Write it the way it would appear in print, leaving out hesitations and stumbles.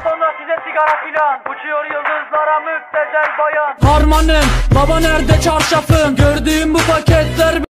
sonra size sigara filan. Uçuyor yıldızlara müptezel bayan. Harmanım baba nerede çarşafın? Gördüğüm bu paket